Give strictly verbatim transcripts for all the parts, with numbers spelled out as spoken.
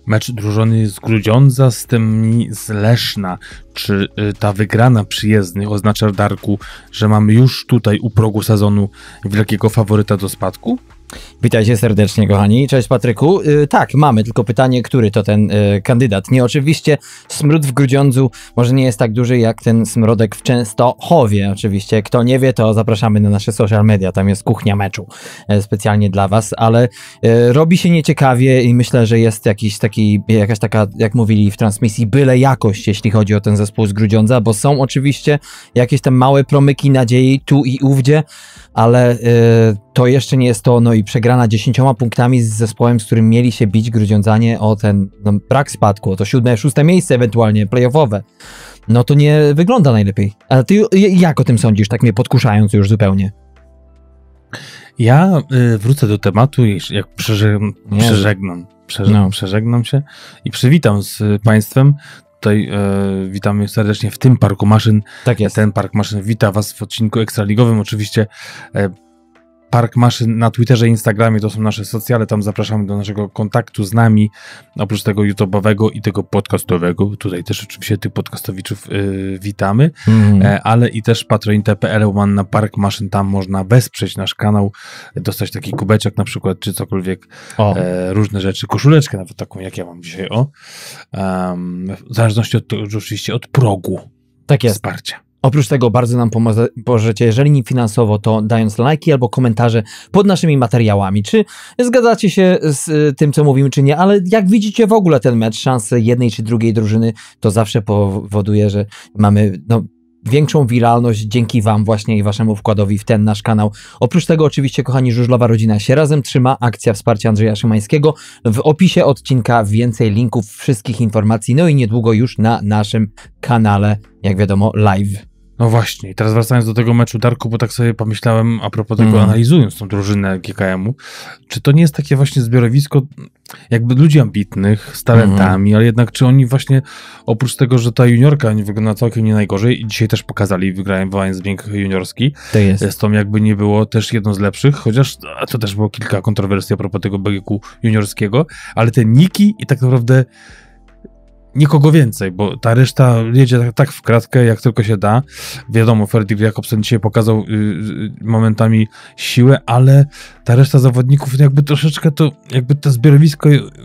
mecz drużyny z Grudziądza z tymi z Leszna. Czy y, ta wygrana przyjezdnych oznacza, Darku, że mamy już tutaj u progu sezonu wielkiego faworyta do spadku? Witajcie serdecznie, kochani. Cześć, Patryku. Yy, tak, mamy, tylko pytanie, który to ten yy, kandydat. Nie, oczywiście smród w Grudziądzu może nie jest tak duży jak ten smrodek w Częstochowie. Oczywiście, kto nie wie, to zapraszamy na nasze social media, tam jest kuchnia meczu yy, specjalnie dla was, ale yy, robi się nieciekawie i myślę, że jest jakiś taki, jakaś taka, jak mówili w transmisji, byle jakość, jeśli chodzi o ten zespół z Grudziądza, bo są oczywiście jakieś tam małe promyki nadziei tu i ówdzie, ale yy, to jeszcze nie jest to, no i przegrana dziesięcioma punktami z zespołem, z którym mieli się bić Grudziądzanie o ten no, brak spadku, o to siódme, szóste miejsce ewentualnie playoffowe. No to nie wygląda najlepiej. Ale ty jak o tym sądzisz, tak mnie podkuszając już zupełnie? Ja y, wrócę do tematu, jak przeżegnam, przeżegnam, przeżegnam, no. przeżegnam się i przywitam z Państwem. Tutaj e, witamy serdecznie w tym Parku Maszyn. Tak jest. Ten Park Maszyn wita was w odcinku ekstraligowym. Oczywiście e, Park Maszyn na Twitterze i Instagramie to są nasze socjale, tam zapraszamy do naszego kontaktu z nami, oprócz tego YouTube'owego i tego podcastowego, tutaj też oczywiście tych podcastowiczów yy, witamy, mm. e, ale i też patreon kropka p l łamane na Park Maszyn, tam można wesprzeć nasz kanał, dostać taki kubeczek na przykład, czy cokolwiek, e, różne rzeczy, koszuleczkę nawet taką, jak ja mam dzisiaj, o, um, w zależności od, oczywiście od progu tak jest. Wsparcia. Oprócz tego bardzo nam pomożecie, jeżeli nie finansowo, to dając lajki albo komentarze pod naszymi materiałami. Czy zgadzacie się z tym, co mówimy, czy nie, ale jak widzicie w ogóle ten mecz, szanse jednej czy drugiej drużyny, to zawsze powoduje, że mamy no, większą wiralność dzięki wam właśnie i waszemu wkładowi w ten nasz kanał. Oprócz tego oczywiście, kochani, żużlowa rodzina się razem trzyma, akcja wsparcia Andrzeja Szymańskiego. W opisie odcinka więcej linków, wszystkich informacji, no i niedługo już na naszym kanale, jak wiadomo, live. No właśnie, i teraz wracając do tego meczu, Darku, bo tak sobie pomyślałem a propos tego, mm. analizując tą drużynę G K M u, czy to nie jest takie właśnie zbiorowisko jakby ludzi ambitnych, z talentami, mm. ale jednak czy oni właśnie, oprócz tego, że ta juniorka nie wygląda całkiem nie najgorzej i dzisiaj też pokazali, wygrałem w zbieg juniorski, to jest. z tą jakby nie było też jedną z lepszych, chociaż to też było kilka kontrowersji a propos tego biegu juniorskiego, ale te niki i tak naprawdę nikogo więcej, bo ta reszta jedzie tak, tak w kratkę, jak tylko się da. Wiadomo, Fredrik Jakobsen dzisiaj pokazał y, y, momentami siłę, ale ta reszta zawodników jakby troszeczkę to, jakby to zbiorowisko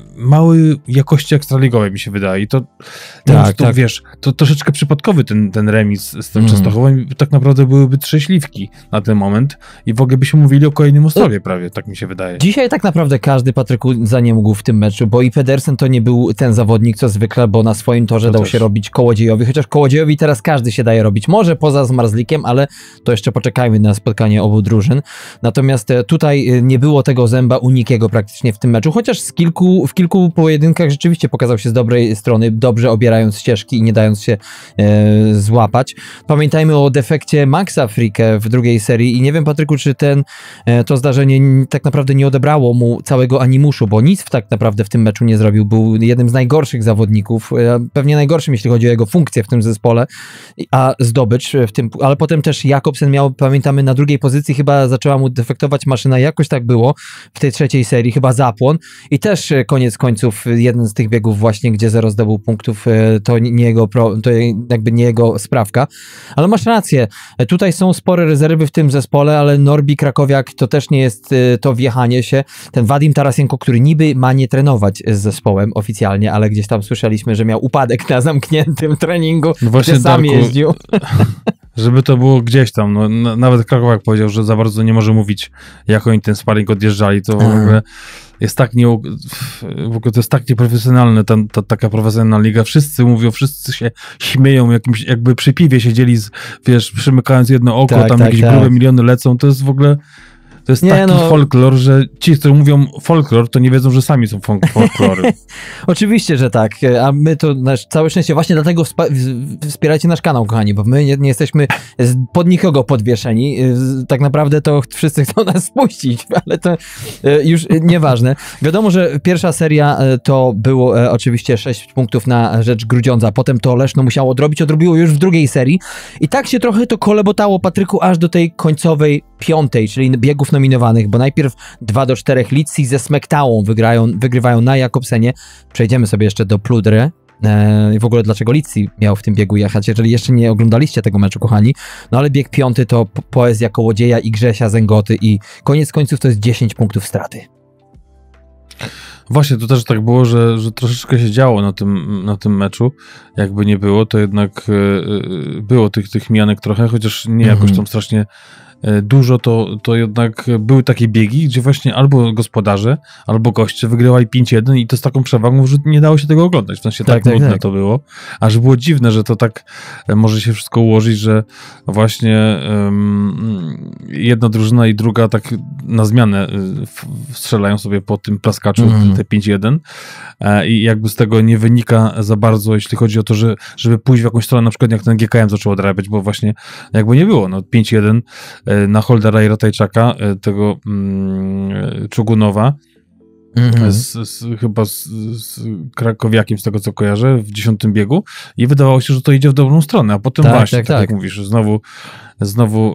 małej jakości ekstraligowej mi się wydaje. I to, tak, to tak. wiesz, to troszeczkę przypadkowy ten, ten remis z tym mm. Częstochowem. Tak naprawdę byłyby trzy śliwki na ten moment i w ogóle byśmy mówili o kolejnym Ostrowie prawie, tak mi się wydaje. Dzisiaj tak naprawdę każdy, Patryku, za nie mógł w tym meczu, bo i Pedersen to nie był ten zawodnik, co zwykle, bo na swoim torze to dał też się robić Kołodziejowi, chociaż Kołodziejowi teraz każdy się daje robić, może poza Zmarzlikiem, ale to jeszcze poczekajmy na spotkanie obu drużyn. Natomiast tutaj nie było tego zęba u nikiego praktycznie w tym meczu, chociaż z kilku, w kilku pojedynkach rzeczywiście pokazał się z dobrej strony, dobrze obierając ścieżki i nie dając się e, złapać. Pamiętajmy o defekcie Maxa Fricke w drugiej serii i nie wiem, Patryku, czy ten, e, to zdarzenie tak naprawdę nie odebrało mu całego animuszu, bo nic tak naprawdę w tym meczu nie zrobił, był jednym z najgorszych zawodników, pewnie najgorszym, jeśli chodzi o jego funkcję w tym zespole, a zdobycz w tym, ale potem też Jakobsen miał, pamiętamy, na drugiej pozycji chyba zaczęła mu defektować maszyna, jakoś tak było w tej trzeciej serii, chyba zapłon i też koniec końców jeden z tych biegów właśnie, gdzie zero zdobył punktów, to nie jego, to jakby nie jego sprawka, ale masz rację, tutaj są spore rezerwy w tym zespole, ale Norbi Krakowiak to też nie jest to wjechanie się, ten Wadim Tarasienko, który niby ma nie trenować z zespołem oficjalnie, ale gdzieś tam słyszeliśmy, że miał upadek na zamkniętym treningu, no właśnie, gdzie sam Darku, jeździł. Żeby to było gdzieś tam, no, n- nawet Krakowiak powiedział, że za bardzo nie może mówić, jak oni ten sparring odjeżdżali, to w ogóle jest tak nie, w ogóle to jest tak nieprofesjonalne, ta, ta, taka profesjonalna liga, wszyscy mówią, wszyscy się śmieją, jakimś, jakby przy piwie siedzieli, z, wiesz, przymykając jedno oko, tak, tam tak, jakieś tak. grube miliony lecą, to jest w ogóle... To jest nie, taki no... folklor, że ci, którzy mówią folklor, to nie wiedzą, że sami są folklory. Oczywiście, że tak, a my to nasz, całe szczęście, właśnie dlatego wspierajcie nasz kanał, kochani, bo my nie, nie jesteśmy pod nikogo podwieszeni, tak naprawdę to wszyscy chcą nas spuścić, ale to już nieważne. Wiadomo, że pierwsza seria to było oczywiście sześć punktów na rzecz Grudziądza, potem to Leszno musiało odrobić, odrobiło już w drugiej serii i tak się trochę to kolebotało, Patryku, aż do tej końcowej piątej, czyli biegów nominowanych, bo najpierw dwa do czterech Lidsi ze Smektałą wygrają, wygrywają na Jakobsenie. Przejdziemy sobie jeszcze do Pludre. I w ogóle dlaczego Lidsi miał w tym biegu jechać, jeżeli jeszcze nie oglądaliście tego meczu, kochani. No ale bieg piąty to Poezja Kołodzieja i Grzesia Zęgoty i koniec końców to jest dziesięć punktów straty. Właśnie, to też tak było, że, że troszeczkę się działo na tym, na tym meczu. Jakby nie było, to jednak yy, było tych, tych mijanek trochę, chociaż nie jakoś tam strasznie dużo, to, to jednak były takie biegi, gdzie właśnie albo gospodarze, albo goście wygrywali pięć jeden i to z taką przewagą, że nie dało się tego oglądać. W sensie tak, tak, tak nudne tak. to było. Aż było dziwne, że to tak może się wszystko ułożyć, że właśnie um, jedna drużyna i druga tak na zmianę strzelają sobie po tym plaskaczu mm. te pięć jeden e, i jakby z tego nie wynika za bardzo, jeśli chodzi o to, że, żeby pójść w jakąś stronę, na przykład jak ten G K M zaczął odrabiać, bo właśnie jakby nie było. No, pięć jeden na Holdera i Ratajczaka, tego mm, Czugunowa, mm-hmm. z, z, chyba z, z krakowiakiem, z tego co kojarzę, w dziesiątym biegu i wydawało się, że to idzie w dobrą stronę, a potem tak, właśnie, tak, tak, tak jak mówisz, znowu znowu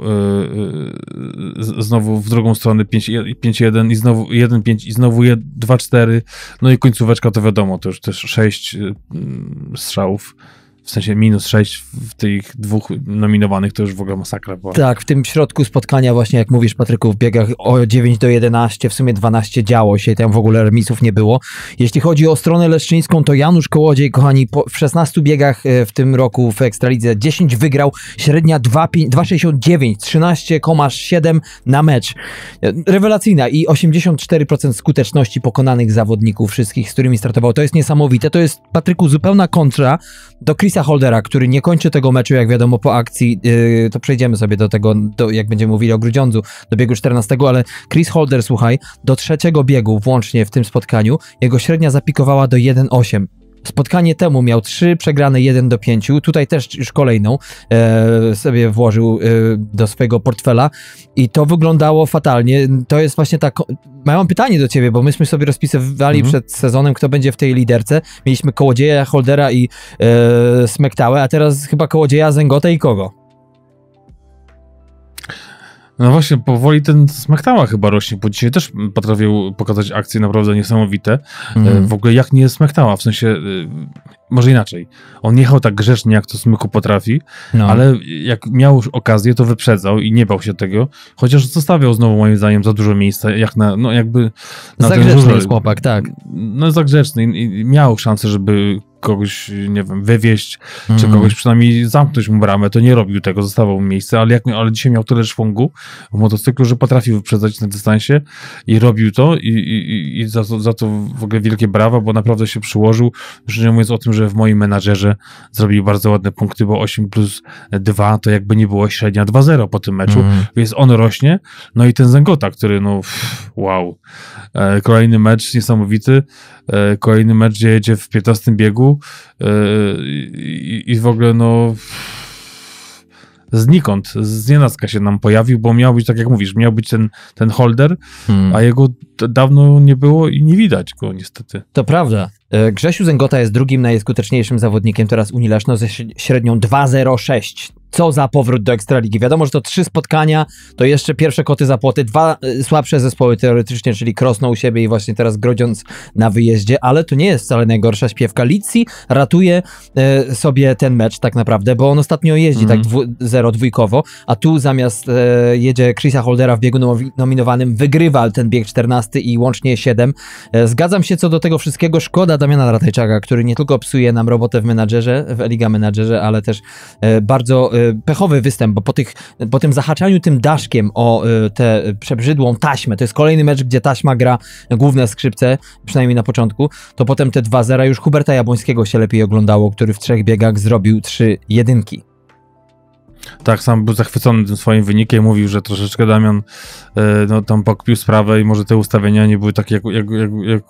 yy, znowu w drugą stronę pięć jeden i znowu jeden pięć i znowu dwa cztery, no i końcóweczka to wiadomo, to już też sześć yy, strzałów. W sensie minus sześć w tych dwóch nominowanych to już w ogóle masakra była. Tak, w tym środku spotkania właśnie, jak mówisz, Patryku, w biegach o dziewięć do jedenastu, w sumie dwanaście działo się, tam w ogóle remisów nie było. Jeśli chodzi o stronę leszczyńską, to Janusz Kołodziej, kochani, po, w szesnastu biegach w tym roku w Ekstralidze dziesięć wygrał, średnia dwa przecinek sześćdziesiąt dziewięć, trzynaście przecinek siedem na mecz. Rewelacyjna i osiemdziesiąt cztery procent skuteczności pokonanych zawodników wszystkich, z którymi startował. To jest niesamowite. To jest, Patryku, zupełna kontra do Chrisa Holdera, który nie kończy tego meczu, jak wiadomo, po akcji, yy, to przejdziemy sobie do tego, do, jak będziemy mówili o Grudziądzu, do biegu czternastego, ale Chris Holder, słuchaj, do trzeciego biegu włącznie w tym spotkaniu, jego średnia zapikowała do jeden przecinek osiem. Spotkanie temu miał trzy przegrane jeden do pięciu, tutaj też już kolejną e, sobie włożył e, do swojego portfela i to wyglądało fatalnie. To jest właśnie tak, mam pytanie do ciebie, bo myśmy sobie rozpisywali mhm. przed sezonem, kto będzie w tej liderce. Mieliśmy Kołodzieja, Holdera i e, Smektałę, a teraz chyba Kołodzieja, Zęgotę i kogo? No właśnie, powoli ten Smektała chyba rośnie, bo dzisiaj też potrafił pokazać akcje naprawdę niesamowite. Mm. W ogóle jak nie jest Smektała, w sensie, może inaczej, on jechał tak grzecznie, jak to Smyku potrafi, no. ale jak miał już okazję, to wyprzedzał i nie bał się tego, chociaż zostawiał znowu moim zdaniem za dużo miejsca, jak na, no jakby... Na za grzeczny jest chłopak, tak. No za grzeczny i miał szansę, żeby kogoś, nie wiem, wywieźć, mm. czy kogoś przynajmniej zamknąć mu bramę, to nie robił tego, zostawał mu miejsce, ale, jak, ale dzisiaj miał tyle szwungu w motocyklu, że potrafił wyprzedzać na dystansie i robił to i, i, i za, to, za to w ogóle wielkie brawa, bo naprawdę się przyłożył, już nie mówiąc o tym, że w moim menadżerze zrobił bardzo ładne punkty, bo osiem plus dwa to jakby nie było średnia dwa zero po tym meczu, mm. więc on rośnie, no i ten Zęgota, który no pff, wow, e, kolejny mecz niesamowity, e, kolejny mecz, gdzie jedzie w piętnastym biegu i, i w ogóle no znikąd, z nienacka się nam pojawił, bo miał być, tak jak mówisz, miał być ten, ten Holder, hmm. a jego dawno nie było i nie widać go niestety. To prawda. Grzesiu Zęgota jest drugim najskuteczniejszym zawodnikiem teraz Unii Leszno ze średnią dwa zero sześć. Co za powrót do Ekstraligi. Wiadomo, że to trzy spotkania, to jeszcze pierwsze koty za płoty, dwa słabsze zespoły teoretycznie, czyli Krosno u siebie i właśnie teraz Grodziądz na wyjeździe, ale to nie jest wcale najgorsza śpiewka. Lidzi ratuje e, sobie ten mecz tak naprawdę, bo on ostatnio jeździ mm. tak zero dwójkowo, a tu zamiast e, jedzie Chrisa Holdera w biegu nominowanym, wygrywa ten bieg czternasty i łącznie siedem. E, zgadzam się co do tego wszystkiego. Szkoda Damiana Ratajczaka, który nie tylko psuje nam robotę w menadżerze, w Eliga Menadżerze, ale też e, bardzo e, pechowy występ, bo po, tych, po tym zahaczaniu tym daszkiem o y, tę przebrzydłą taśmę, to jest kolejny mecz, gdzie taśma gra główne skrzypce, przynajmniej na początku, to potem te dwa zera już Huberta Jabłońskiego się lepiej oglądało, który w trzech biegach zrobił trzy jedynki. Tak, sam był zachwycony tym swoim wynikiem, mówił, że troszeczkę Damian e, no, tam pokpił sprawę i może te ustawienia nie były takie, jak, jak, jak, jak,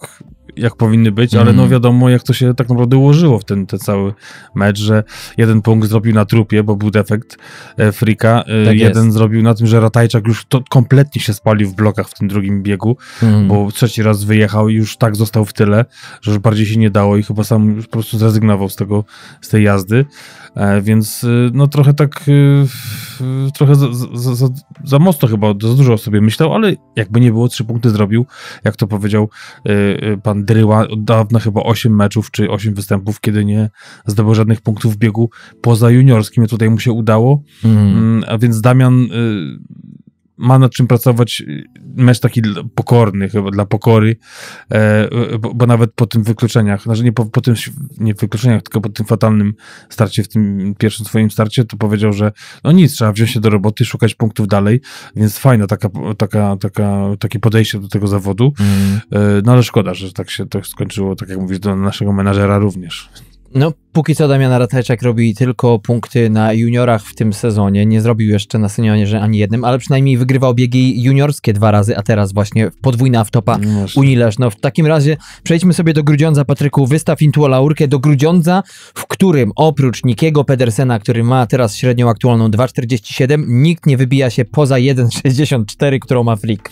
jak powinny być, ale no wiadomo, jak to się tak naprawdę ułożyło w ten, ten cały mecz, że jeden punkt zrobił na trupie, bo był defekt e, Frika, e, tak jeden jest. Zrobił na tym, że Ratajczak już to kompletnie się spalił w blokach w tym drugim biegu, mm. bo trzeci raz wyjechał i już tak został w tyle, że już bardziej się nie dało i chyba sam już po prostu zrezygnował z tego, z tej jazdy, e, więc no trochę tak e, trochę za, za, za, za mocno chyba, za dużo o sobie myślał, ale jakby nie było, trzy punkty zrobił, jak to powiedział e, pan Dryła, od dawna chyba osiem meczów, czy osiem występów, kiedy nie zdobył żadnych punktów w biegu poza juniorskim, tutaj mu się udało, mm. a więc Damian y, ma nad czym pracować, mecz taki pokorny, chyba dla pokory, e, bo, bo nawet po tym wykluczeniach, znaczy nie po, po tym, nie wykluczeniach, tylko po tym fatalnym starcie, w tym pierwszym swoim starcie, to powiedział, że no nic, trzeba wziąć się do roboty, szukać punktów dalej, więc fajna taka, taka, taka, takie podejście do tego zawodu, mm. e, no ale szkoda, że tak się to skończyło, tak jak mówisz, do naszego menadżera również. No, póki co Damian Ratajczak robi tylko punkty na juniorach w tym sezonie. Nie zrobił jeszcze na seniorze ani jednym, ale przynajmniej wygrywał biegi juniorskie dwa razy, a teraz właśnie podwójna awtopa no Unii Leszno. W takim razie przejdźmy sobie do Grudziądza, Patryku. Wystaw intu laurkę do Grudziądza, w którym oprócz Nikiego Pedersena, który ma teraz średnią aktualną dwa czterdzieści siedem, nikt nie wybija się poza jeden sześćdziesiąt cztery, którą ma Frik.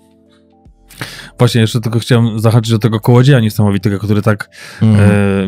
Właśnie, jeszcze tylko chciałem zahaczyć do tego Kołodzieja niesamowitego, który tak mm.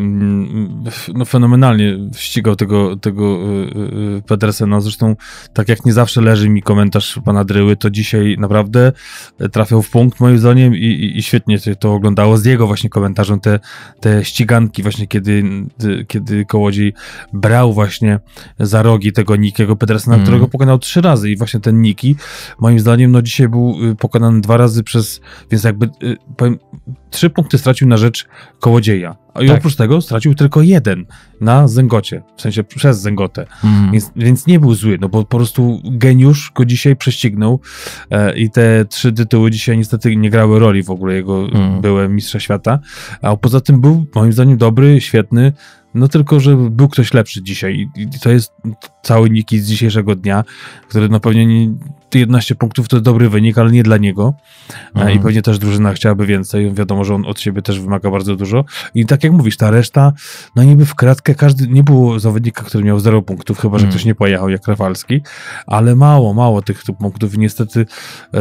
e, no, fenomenalnie ścigał tego, tego e, Pedersena. Zresztą tak jak nie zawsze leży mi komentarz pana Dryły, to dzisiaj naprawdę trafiał w punkt moim zdaniem i, i, i świetnie się to oglądało z jego właśnie komentarzem. Te, te ściganki właśnie, kiedy, kiedy Kołodziej brał właśnie za rogi tego Nikiego Pedersena, mm. którego pokonał trzy razy i właśnie ten Niki moim zdaniem no dzisiaj był pokonany dwa razy przez, więc jakby powiem, trzy punkty stracił na rzecz Kołodzieja. I tak. Oprócz tego stracił tylko jeden na Zęgocie, w sensie przez Zęgotę. Mm. Więc, więc nie był zły, no bo po prostu geniusz go dzisiaj prześcignął e, i te trzy tytuły dzisiaj niestety nie grały roli w ogóle jego mm. byłem mistrza świata, a poza tym był moim zdaniem dobry, świetny, no tylko, że był ktoś lepszy dzisiaj i to jest cały Niki z dzisiejszego dnia, który no pewnie nie, jedenaście punktów to jest dobry wynik, ale nie dla niego mhm. i pewnie też drużyna chciałaby więcej, wiadomo, że on od siebie też wymaga bardzo dużo i tak jak mówisz, ta reszta, no niby w kratkę każdy, nie było zawodnika, który miał zero punktów, chyba, że mhm. ktoś nie pojechał jak Rafalski, ale mało, mało tych punktów i niestety e,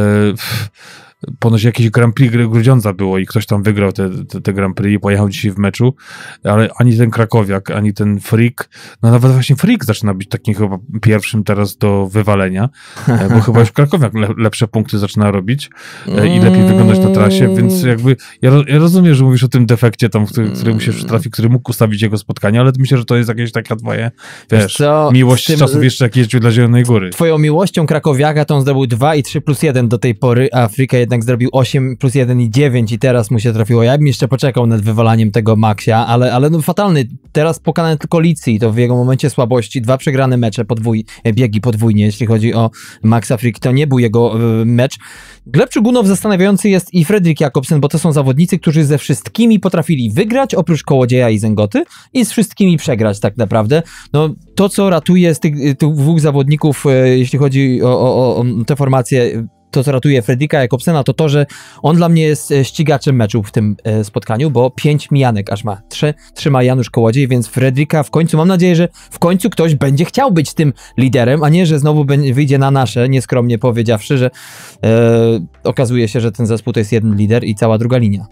ponoć jakieś Grand Prix Grudziądza było i ktoś tam wygrał te, te, te Grand Prix i pojechał dzisiaj w meczu, ale ani ten Krakowiak, ani ten Frik, no nawet właśnie Frik zaczyna być takim chyba pierwszym teraz do wywalenia, bo chyba już Krakowiak le, lepsze punkty zaczyna robić i lepiej wyglądać na trasie, więc jakby ja, ja rozumiem, że mówisz o tym defekcie tam, który, który mu się przytrafi, który mógł ustawić jego spotkanie, ale myślę, że to jest jakieś taka twoje, wiesz, Co? miłość tym, czasów jeszcze jak jeździł dla Zielonej Góry. Twoją miłością Krakowiaka to on zdobył dwa i trzy plus jeden do tej pory, a Frika jednak zrobił osiem plus jeden i dziewięć i teraz mu się trafiło. Ja bym jeszcze poczekał nad wywalaniem tego Maxia, ale, ale no fatalny. Teraz pokonany tylko Licji, to w jego momencie słabości. Dwa przegrane mecze, podwój, biegi podwójnie, jeśli chodzi o Maxa Frik. To nie był jego y, mecz. Gleb Czugunow zastanawiający jest i Fredrik Jakobsen, bo to są zawodnicy, którzy ze wszystkimi potrafili wygrać, oprócz Kołodzieja i Zęgoty, i z wszystkimi przegrać tak naprawdę. No to, co ratuje z tych, tych dwóch zawodników, y, jeśli chodzi o, o, o te formacje, to, co ratuje Fredrika Jakobsena, to to, że on dla mnie jest ścigaczem meczu w tym e, spotkaniu, bo pięć mijanek aż ma. Trzy, trzy ma Janusz Kołodziej, więc Fredrika w końcu, mam nadzieję, że w końcu ktoś będzie chciał być tym liderem, a nie, że znowu wyjdzie na nasze, nieskromnie powiedziawszy, że e, okazuje się, że ten zespół to jest jeden lider i cała druga linia.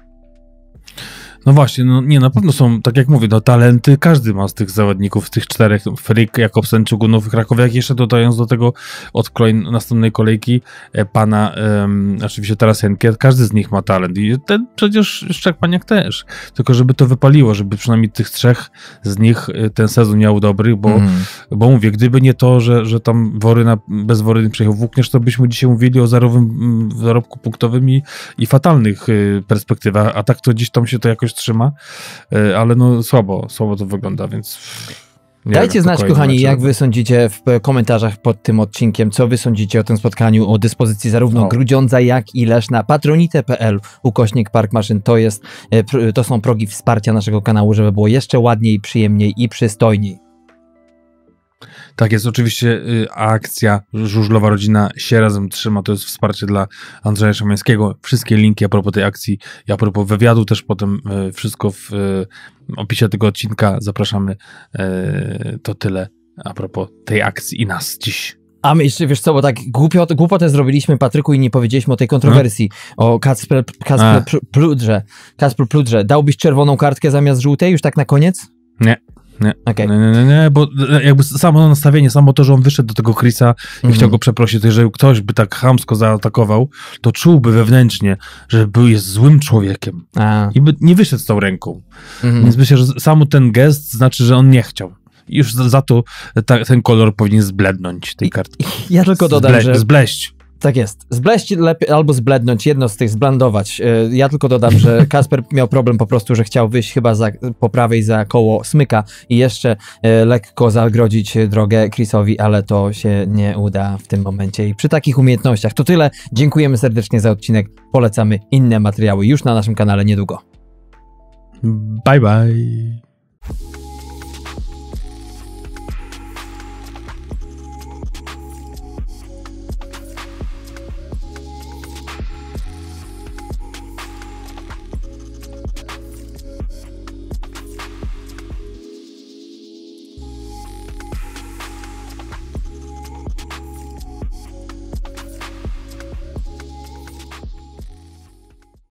No właśnie, no nie, na pewno są, tak jak mówię, no talenty każdy ma z tych zawodników, z tych czterech, Frik, Jakobsen, Czugunów, Krakowiak, jeszcze dodając do tego od kolej, następnej kolejki e, pana, e, oczywiście teraz Henkiet, każdy z nich ma talent i ten przecież Szczepaniak też, tylko żeby to wypaliło, żeby przynajmniej tych trzech z nich e, ten sezon miał dobry, bo, mm. bo mówię, gdyby nie to, że, że tam Woryna, bez Woryny przyjechał Włókniarz, to byśmy dzisiaj mówili o zerowym zarobku punktowym i, i fatalnych e, perspektywach, a tak to gdzieś tam się to jakoś trzyma, ale no słabo, słabo to wygląda, więc nie dajcie wiem, znać, kochani, meczu. Jak wy sądzicie w komentarzach pod tym odcinkiem, co wy sądzicie o tym spotkaniu, o dyspozycji zarówno o. Grudziądza, jak i Leszna. patronite kropka p l ukośnik Park Maszyn, to jest, to są progi wsparcia naszego kanału, żeby było jeszcze ładniej, przyjemniej i przystojniej. Tak jest, oczywiście y, akcja Żużlowa Rodzina się razem trzyma, to jest wsparcie dla Andrzeja Szymańskiego. Wszystkie linki a propos tej akcji i a propos wywiadu też potem y, wszystko w y, opisie tego odcinka. Zapraszamy. Y, to tyle a propos tej akcji i nas dziś. A my jeszcze, wiesz co, bo tak głupio, głupotę zrobiliśmy, Patryku, i nie powiedzieliśmy o tej kontrowersji, no. o Kacper, Kacper Pludrze. Kacper Pludrze. Dałbyś czerwoną kartkę zamiast żółtej już tak na koniec? Nie. Nie, okay. nie, nie, nie, bo jakby samo nastawienie, samo to, że on wyszedł do tego Chrisa i mm-hmm. chciał go przeprosić, to jeżeli ktoś by tak chamsko zaatakował, to czułby wewnętrznie, że był jest złym człowiekiem A. i by nie wyszedł z tą ręką. Mm-hmm. Więc myślę, że samo ten gest znaczy, że on nie chciał. I już za, za to ta, ten kolor powinien zblednąć tej kartki. Ja tylko dodam, Zble, że... Zbleść. Tak jest. Zbleść lepiej, albo zblednąć, jedno z tych, zblandować. Ja tylko dodam, że Kacper miał problem po prostu, że chciał wyjść chyba za, po prawej za koło smyka i jeszcze lekko zagrodzić drogę Chrisowi, ale to się nie uda w tym momencie. I przy takich umiejętnościach to tyle. Dziękujemy serdecznie za odcinek. Polecamy inne materiały już na naszym kanale niedługo. Bye bye.